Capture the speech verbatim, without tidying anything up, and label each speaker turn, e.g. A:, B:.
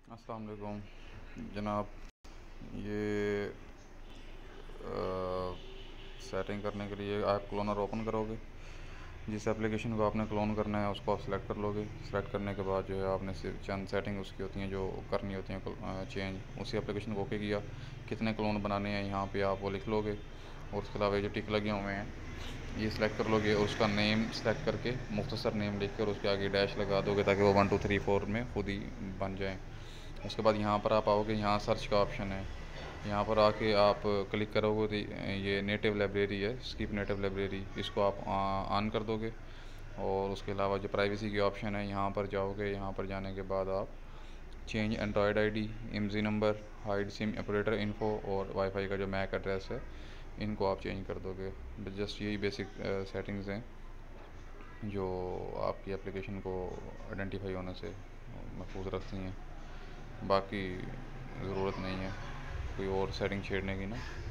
A: अस्सलाम वालेकुम जनाब। ये सेटिंग करने के लिए ऐप क्लोनर ओपन करोगे। जिस एप्लीकेशन को आपने क्लोन करना है उसको आप सेलेक्ट कर लोगे। सेलेक्ट करने के बाद जो है आपने सिर्फ चंद सेटिंग उसकी होती हैं जो करनी होती हैं चेंज। उसी एप्लीकेशन को ओके किया, कितने क्लोन बनाने हैं यहाँ पे आप वो लिख लोगे। और उसके अलावा जो टिक लगे हुए हैं ये सिलेक्ट कर लोगे और उसका नेम सेलेक्ट करके मुख्तसर नेम लिख कर उसके आगे डैश लगा दोगे ताकि वो वन टू थ्री फोर में खुद ही बन जाए। उसके बाद यहाँ पर आप आओगे, यहाँ सर्च का ऑप्शन है, यहाँ पर आके आप क्लिक करोगे तो ये नेटिव लाइब्रेरी है, स्किप नेटिव लाइब्रेरी, इसको आप ऑन कर दोगे। और उसके अलावा जो प्राइवेसी की ऑप्शन है यहाँ पर जाओगे। यहाँ पर जाने के बाद आप change android ID, IMEI number, hide sim operator info और वाईफाई का जो मैक एड्रेस है इनको आप चेंज कर दोगे। जस्ट यही बेसिक सेटिंग्स हैं जो आपकी एप्लीकेशन को आइडेंटिफाई होने से महफूज रखती हैं। बाकी ज़रूरत नहीं है कोई और सेटिंग छेड़ने की ना।